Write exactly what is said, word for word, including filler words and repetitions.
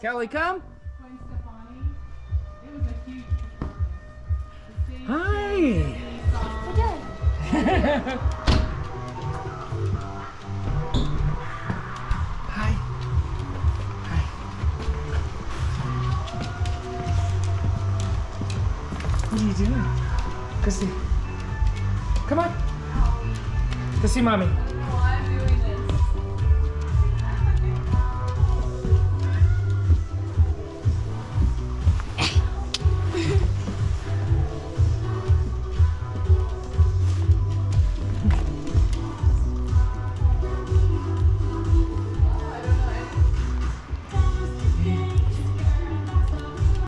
Kelly, come. It was a huge performance. Hi. Hi. Hi. What are you doing? Go see. Come on. Go see mommy.